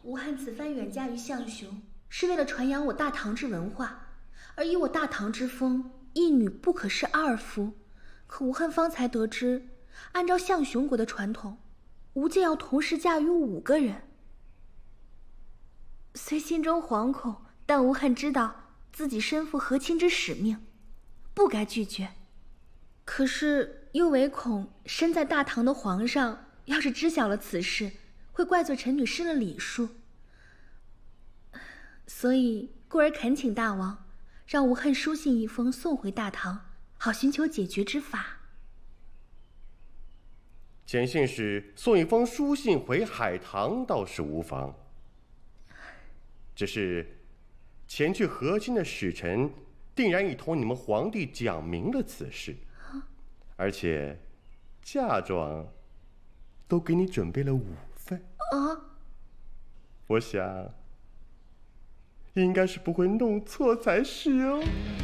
吴汉此番远嫁于项雄，是为了传扬我大唐之文化，而以我大唐之风，一女不可是二夫。可吴汉方才得知，按照项雄国的传统，吴姐要同时嫁于5个人。虽心中惶恐，但吴汉知道自己身负和亲之使命，不该拒绝。可是又唯恐身在大唐的皇上要是知晓了此事，会怪罪臣女失了礼数，所以故而恳请大王，让吴汉书信一封送回大唐，好寻求解决之法。 简信使送一封书信回海棠倒是无妨，只是前去和亲的使臣定然已同你们皇帝讲明了此事，而且嫁妆都给你准备了5份。我想应该是不会弄错才是哦。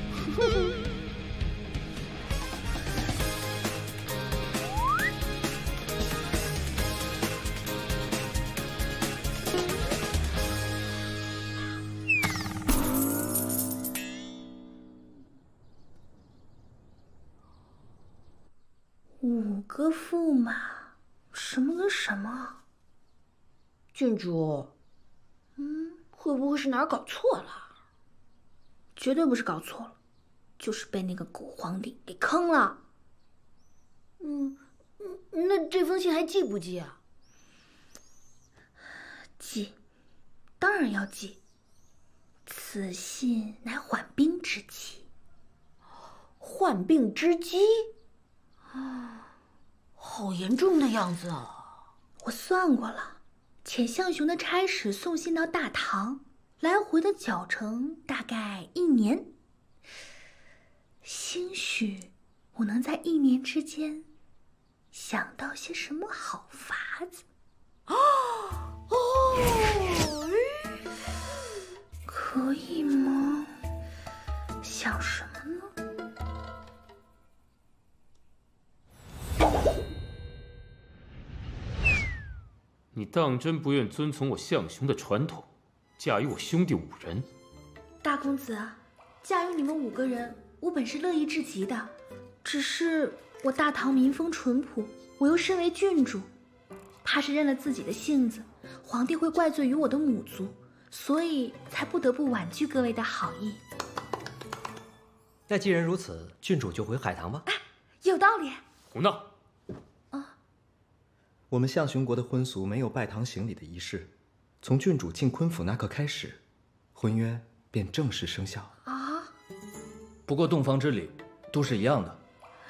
5个驸马，什么跟什么？ 郡主，会不会是哪儿搞错了？ 绝对不是搞错了，就是被那个狗皇帝给坑了。 那这封信还寄不寄啊？ 寄，当然要寄。此信乃缓兵之计。 患病之机？好严重的样子啊！ 我算过了，遣项雄的差使送信到大唐，来回的脚程大概1年。兴许我能在1年之间想到些什么好法子。可以吗？想什么呢？ 你当真不愿遵从我项雄的传统，嫁与我兄弟5人？ 大公子，嫁与你们5个人，我本是乐意至极的。只是我大唐民风淳朴，我又身为郡主，怕是认了自己的性子，皇帝会怪罪于我的母族，所以才不得不婉拒各位的好意。 那既然如此，郡主就回海棠吧。 有道理。 胡闹！ 我们项雄国的婚俗没有拜堂行礼的仪式，从郡主进坤府那刻开始，婚约便正式生效。 不过洞房之礼都是一样的。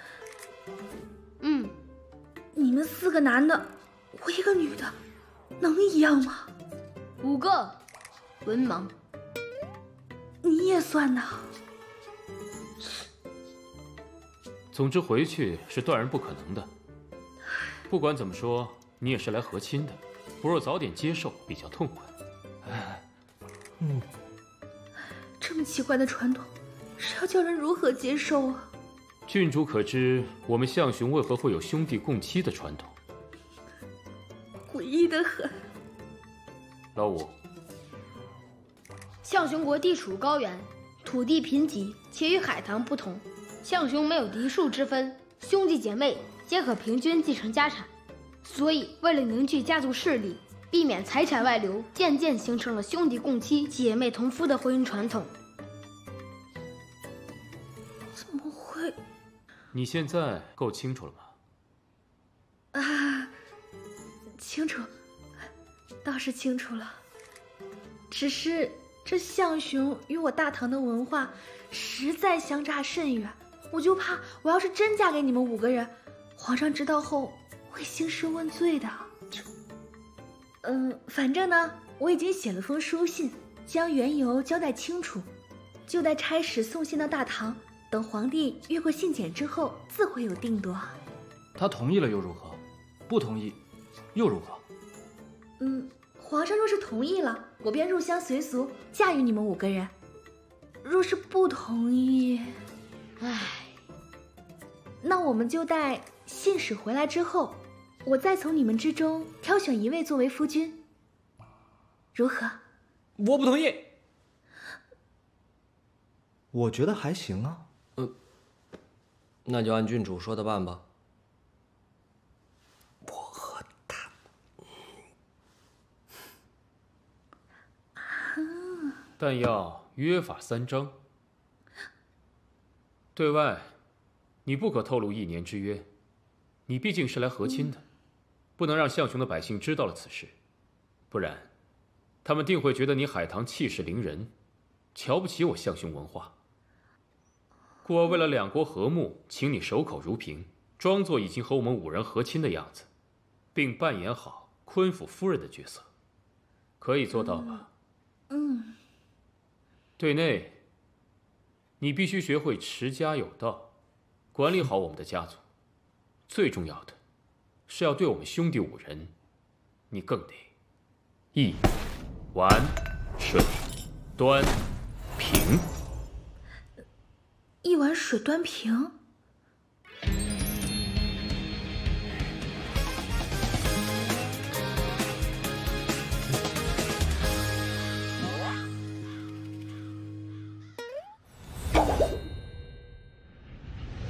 你们4个男的，我1个女的，能一样吗 ？5个，文盲。 你也算呐？ 总之回去是断然不可能的。不管怎么说，你也是来和亲的，不若早点接受比较痛快。 这么奇怪的传统，是要叫人如何接受啊？ 郡主可知我们项雄为何会有兄弟共妻的传统？ 诡异的很。 老五， 项雄国地处高原，土地贫瘠，且与海棠不同。项雄没有嫡庶之分，兄弟姐妹皆可平均继承家产，所以为了凝聚家族势力，避免财产外流，渐渐形成了兄弟共妻、姐妹同夫的婚姻传统。 怎么会？ 你现在够清楚了吗？ 清楚，倒是清楚了。只是这项雄与我大唐的文化实在相差甚远，我就怕我要是真嫁给你们5个人，皇上知道后会兴师问罪的。反正呢，我已经写了封书信，将缘由交代清楚，就待差使送信到大唐，等皇帝阅过信笺之后，自会有定夺。 他同意了又如何？不同意又如何？ 皇上若是同意了，我便入乡随俗，嫁与你们5个人；若是不同意，那我们就待信使回来之后，我再从你们之中挑选1位作为夫君。 如何？ 我不同意。 我觉得还行啊。 那就按郡主说的办吧。 但要约法3章。对外，你不可透露1年之约。你毕竟是来和亲的，不能让象雄的百姓知道了此事，不然，他们定会觉得你海棠气势凌人，瞧不起我象雄文化。故而为了两国和睦，请你守口如瓶，装作已经和我们5人和亲的样子，并扮演好昆府夫人的角色，可以做到吧？对内，你必须学会持家有道，管理好我们的家族。最重要的，是要对我们兄弟5人，你更得一碗水端平。 一碗水端平。